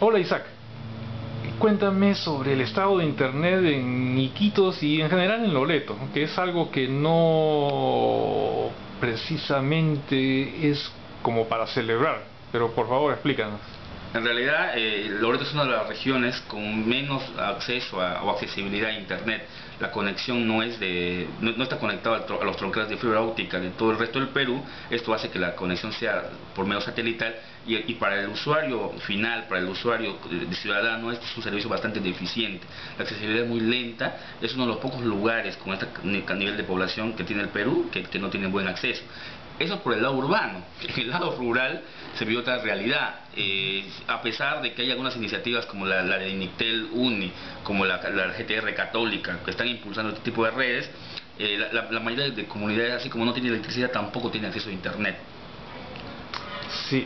Hola Isaac, cuéntame sobre el estado de internet en Iquitos y en general en Loreto, que es algo que no precisamente es como para celebrar, pero por favor explícanos. En realidad, Loreto es una de las regiones con menos acceso o accesibilidad a Internet. La conexión no está conectada a los troncales de fibra óptica de todo el resto del Perú. Esto hace que la conexión sea por medio satelital y para el usuario final, para el usuario de ciudadano, este es un servicio bastante deficiente. La accesibilidad es muy lenta, es uno de los pocos lugares con este nivel de población que tiene el Perú que no tiene buen acceso. Eso por el lado urbano. En el lado rural se vio otra realidad. A pesar de que hay algunas iniciativas como la de Initel Uni, como la GTR Católica, que están impulsando este tipo de redes, la mayoría de comunidades, así como no tiene electricidad, tampoco tiene acceso a Internet. Sí,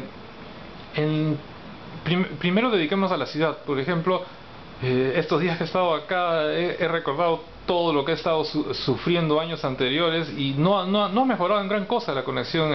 primero dediquemos a la ciudad. Por ejemplo, estos días que he estado acá he recordado todo lo que he estado sufriendo años anteriores y no ha mejorado en gran cosa la conexión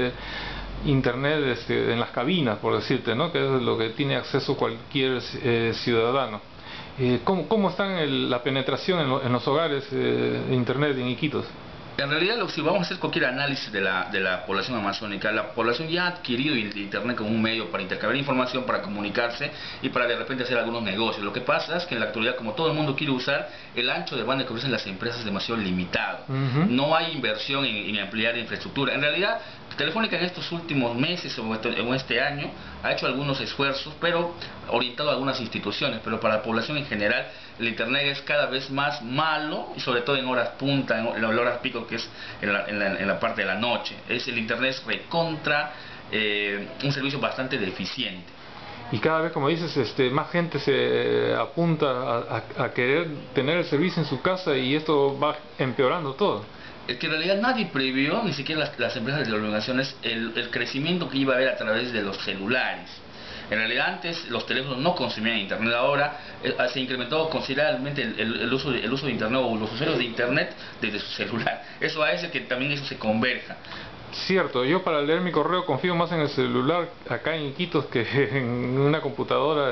internet en las cabinas, por decirte, ¿no? Que es lo que tiene acceso cualquier ciudadano. ¿Cómo está la penetración en los hogares de internet en Iquitos? En realidad, si vamos a hacer cualquier análisis de la población amazónica, la población ya ha adquirido Internet como un medio para intercambiar información, para comunicarse y para de repente hacer algunos negocios. Lo que pasa es que en la actualidad, como todo el mundo quiere usar, el ancho de banda que ofrecen las empresas es demasiado limitado. No hay inversión en ampliar infraestructura. En realidad, Telefónica en estos últimos meses o en este año ha hecho algunos esfuerzos, pero orientado a algunas instituciones, pero para la población en general el Internet es cada vez más malo, y sobre todo en horas punta, en horas pico, que es en la parte de la noche. El Internet es recontra un servicio bastante deficiente. Y cada vez, como dices, más gente se apunta a querer tener el servicio en su casa y esto va empeorando todo. Es que en realidad nadie previó, ni siquiera las empresas de telecomunicaciones, el crecimiento que iba a haber a través de los celulares. En realidad antes los teléfonos no consumían Internet, ahora se ha incrementado considerablemente el uso de Internet o los usuarios de Internet desde su celular. Eso hace que también eso se converja. Cierto, yo para leer mi correo confío más en el celular acá en Iquitos que en una computadora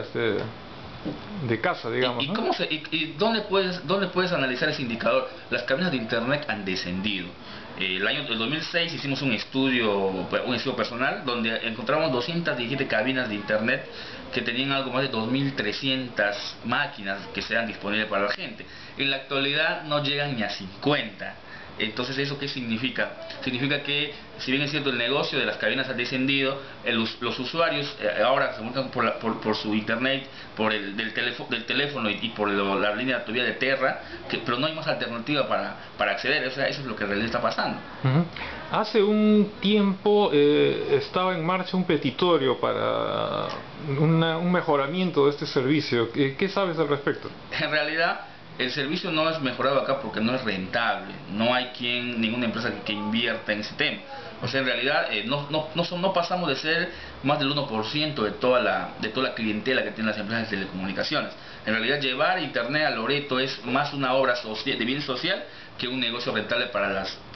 de casa, digamos. ¿No? ¿Dónde puedes analizar ese indicador? Las cabinas de Internet han descendido. El 2006 hicimos un estudio personal donde encontramos 217 cabinas de Internet que tenían algo más de 2.300 máquinas que sean disponibles para la gente. En la actualidad no llegan ni a 50. Entonces, ¿eso qué significa? Significa que, si bien es cierto, el negocio de las cabinas ha descendido, los usuarios ahora se comunican por su internet, del teléfono y por la línea todavía de Terra, pero no hay más alternativa para acceder. O sea, eso es lo que en realidad está pasando. Hace un tiempo estaba en marcha un petitorio para un mejoramiento de este servicio. ¿Qué sabes al respecto? En realidad, el servicio no es mejorado acá porque no es rentable. No hay ninguna empresa que invierta en ese tema. O sea, en realidad no pasamos de ser más del 1% de toda la clientela que tienen las empresas de telecomunicaciones. En realidad, llevar Internet a Loreto es más una obra de bien social que un negocio rentable para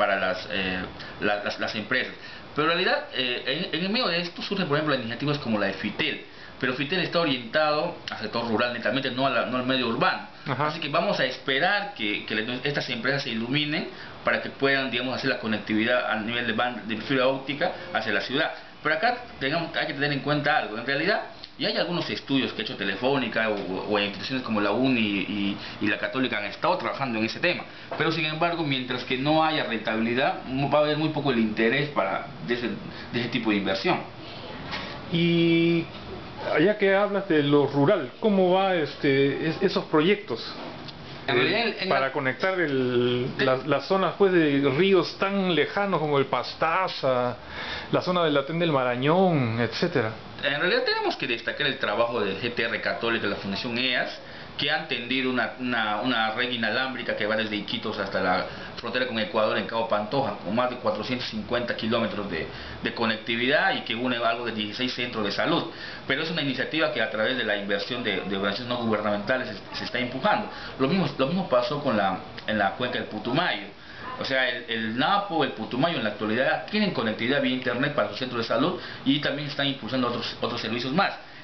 las empresas. Pero en realidad, en el medio de esto surgen, por ejemplo, iniciativas como la de Fitel. Pero Fitel está orientado al sector rural netamente, no al medio urbano. Así que vamos a esperar que estas empresas se iluminen para que puedan, digamos, hacer la conectividad a nivel de fibra óptica hacia la ciudad. Pero acá hay que tener en cuenta algo. En realidad, ya hay algunos estudios que ha hecho Telefónica o instituciones como la UNI y la Católica han estado trabajando en ese tema. Pero sin embargo, mientras que no haya rentabilidad, va a haber muy poco el interés de ese tipo de inversión. Y ya que hablas de lo rural, ¿cómo va esos proyectos para conectar las zonas pues de ríos tan lejanos como el Pastaza, la zona del Latén del Marañón, etcétera? En realidad tenemos que destacar el trabajo de GTR Católica y la Fundación EAS, que han tendido una red inalámbrica que va desde Iquitos hasta la frontera con Ecuador en Cabo Pantoja, con más de 450 kilómetros de conectividad y que une algo de 16 centros de salud. Pero es una iniciativa que a través de la inversión de organizaciones no gubernamentales se está empujando. Lo mismo pasó en la cuenca del Putumayo. O sea, el Napo, el Putumayo en la actualidad tienen conectividad vía internet para sus centros de salud y también están impulsando otros servicios más.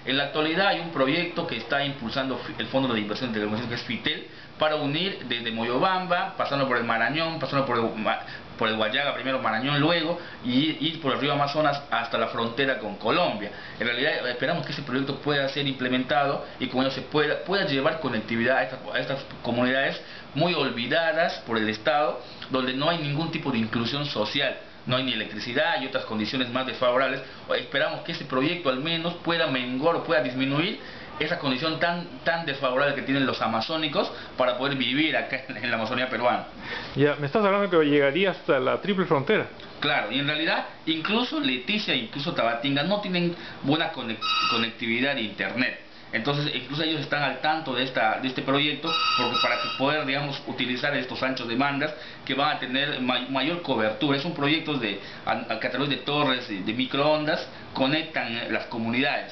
En la actualidad hay un proyecto que está impulsando el Fondo de Inversión de Telecomunicaciones, que es FITEL, para unir desde Moyobamba, pasando por el Marañón, pasando por el Guayaga, primero Marañón, luego, y ir por el río Amazonas hasta la frontera con Colombia. En realidad esperamos que ese proyecto pueda ser implementado y con ello se pueda llevar conectividad a estas comunidades muy olvidadas por el Estado, donde no hay ningún tipo de inclusión social. No hay ni electricidad y otras condiciones más desfavorables. Esperamos que ese proyecto al menos pueda menguar o pueda disminuir esa condición tan desfavorable que tienen los amazónicos para poder vivir acá en la Amazonía peruana. Ya, me estás hablando que llegaría hasta la triple frontera. Claro, y en realidad incluso Leticia e incluso Tabatinga no tienen buena conectividad de internet. Entonces, incluso ellos están al tanto de este proyecto, porque para poder, digamos, utilizar estos anchos de bandas que van a tener mayor cobertura. Es un proyecto que a través de torres de microondas conectan las comunidades.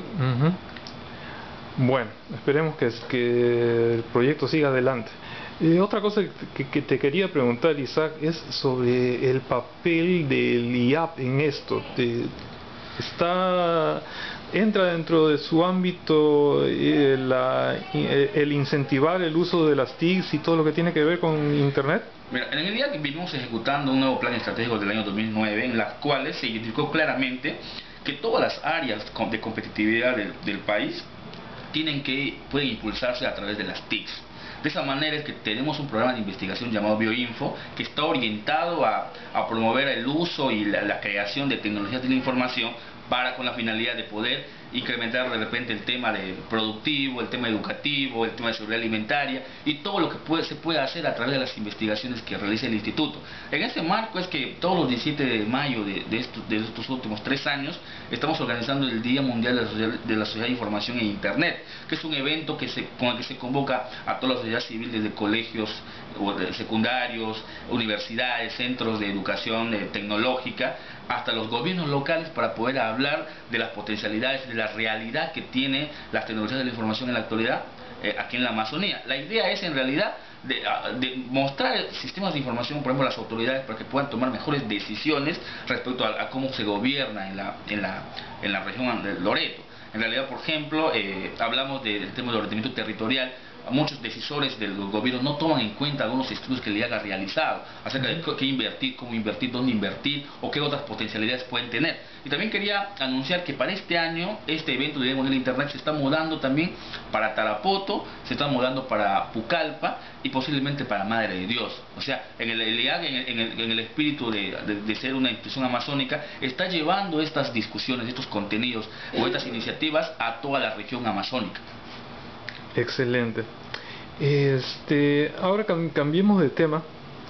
Bueno, esperemos que el proyecto siga adelante. Otra cosa que te quería preguntar, Isaac, es sobre el papel del IAP en esto. ¿Entra dentro de su ámbito el incentivar el uso de las TICs y todo lo que tiene que ver con Internet? Mira, en el día que vivimos ejecutando un nuevo plan estratégico del año 2009, en las cuales se identificó claramente que todas las áreas de competitividad del país pueden impulsarse a través de las TICs. De esa manera es que tenemos un programa de investigación llamado BioInfo, que está orientado a promover el uso y la creación de tecnologías de la información con la finalidad de poder incrementar de repente el tema productivo, el tema educativo, el tema de seguridad alimentaria y todo lo que se puede hacer a través de las investigaciones que realiza el Instituto. En este marco es que todos los 17 de mayo de estos últimos 3 años estamos organizando el Día Mundial de la Sociedad de Información e Internet, que es un evento con el que se convoca a toda la sociedad civil, desde colegios secundarios, universidades, centros de educación tecnológica, hasta los gobiernos locales, para poder hablar de las potencialidades, de la realidad que tiene las tecnologías de la información en la actualidad aquí en la Amazonía. La idea es en realidad de mostrar sistemas de información, por ejemplo, a las autoridades, para que puedan tomar mejores decisiones respecto a cómo se gobierna en la región de Loreto. En realidad, por ejemplo, hablamos del tema del ordenamiento territorial. Muchos decisores del gobierno no toman en cuenta algunos estudios que le haga realizado acerca de qué invertir, cómo invertir, dónde invertir o qué otras potencialidades pueden tener. Y también quería anunciar que para este año este evento de Día Mundial de Internet se está mudando también para Tarapoto, se está mudando para Pucallpa y posiblemente para Madre de Dios. O sea, en el IAG, en el espíritu de ser una institución amazónica, está llevando estas discusiones, estos contenidos o estas iniciativas a toda la región amazónica. Excelente. Ahora cambiemos de tema.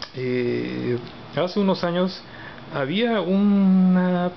Hace unos años había una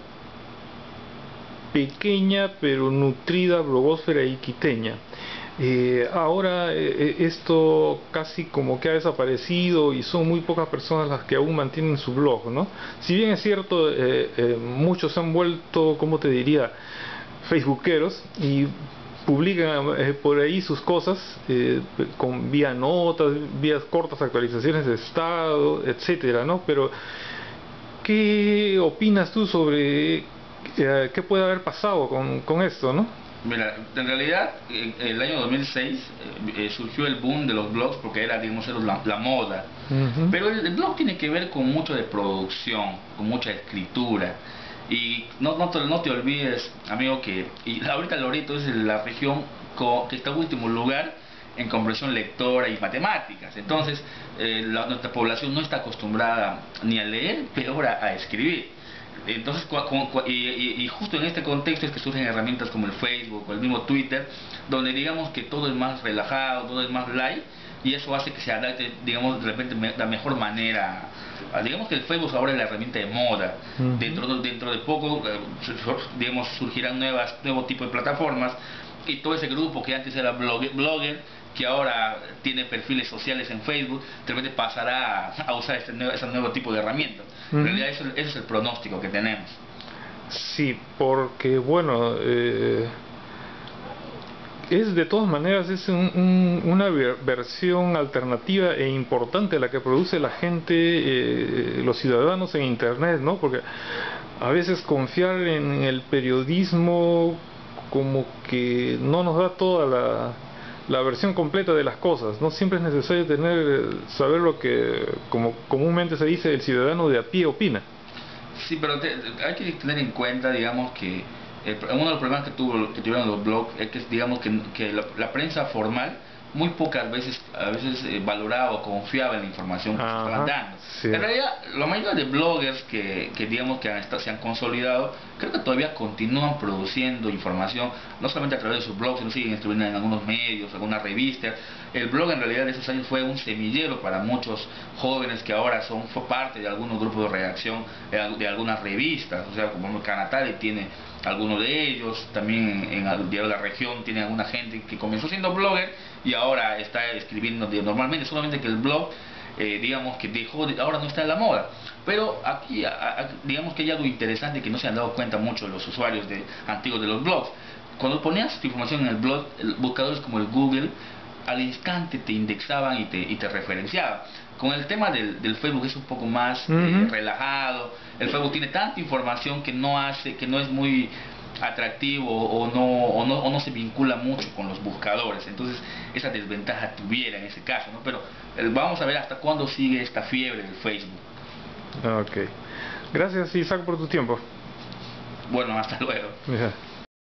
pequeña pero nutrida blogósfera iquiteña. Ahora esto casi como que ha desaparecido y son muy pocas personas las que aún mantienen su blog, ¿no? Si bien es cierto, muchos se han vuelto, ¿cómo te diría?, facebookeros y publican por ahí sus cosas vía notas, vía cortas actualizaciones de estado, etcétera, ¿no? Pero ¿qué opinas tú sobre qué puede haber pasado con esto, ¿no? Mira, en realidad en el año 2006 surgió el boom de los blogs, porque era, digamos, la moda. Pero el blog tiene que ver con mucho de producción, con mucha escritura. Y no te olvides, amigo, que ahorita Loreto es la región que está en último lugar en comprensión lectora y matemáticas. Entonces, nuestra población no está acostumbrada ni a leer, peor a escribir. Entonces, y justo en este contexto es que surgen herramientas como el Facebook o el mismo Twitter, donde digamos que todo es más relajado, todo es más light, y eso hace que se adapte, digamos, de repente de la mejor manera. Digamos que el Facebook ahora es la herramienta de moda. Dentro de poco, digamos, surgirán nuevo tipo de plataformas, y todo ese grupo que antes era blogger, que ahora tiene perfiles sociales en Facebook, de repente pasará a usar ese nuevo tipo de herramientas. En realidad ese es el pronóstico que tenemos. Sí, porque bueno, de todas maneras es una versión alternativa e importante la que produce la gente, los ciudadanos en Internet, ¿no? Porque a veces confiar en el periodismo como que no nos da toda la versión completa de las cosas. No siempre es necesario saber lo que, como comúnmente se dice, el ciudadano de a pie opina. Sí, pero hay que tener en cuenta, digamos, que uno de los problemas que tuvieron los blogs es que, digamos, que la prensa formal muy pocas veces, a veces valoraba o confiaba en la información que se estaban dando. Sí. En realidad, la mayoría de bloggers que digamos que se han consolidado, creo que todavía continúan produciendo información, no solamente a través de sus blogs, sino siguen escribiendo en algunos medios, algunas revistas. El blog en realidad de esos años fue un semillero para muchos jóvenes que ahora fue parte de algunos grupos de redacción de algunas revistas, o sea, como Canatale tiene algunos de ellos, también en el diario La Región tiene alguna gente que comenzó siendo blogger y ahora está escribiendo normalmente, solamente que el blog digamos que ahora no está en la moda. Pero aquí digamos que hay algo interesante que no se han dado cuenta mucho los usuarios antiguos de los blogs. Cuando ponías tu información en el blog, buscadores como el Google al instante te indexaban y te referenciaban. Con el tema del Facebook es un poco más relajado. El Facebook tiene tanta información que no es muy atractivo o no se vincula mucho con los buscadores. Entonces esa desventaja tuviera en ese caso, ¿no? Pero vamos a ver hasta cuándo sigue esta fiebre del Facebook. Ok. Gracias, Isaac, por tu tiempo. Bueno, hasta luego. Yeah.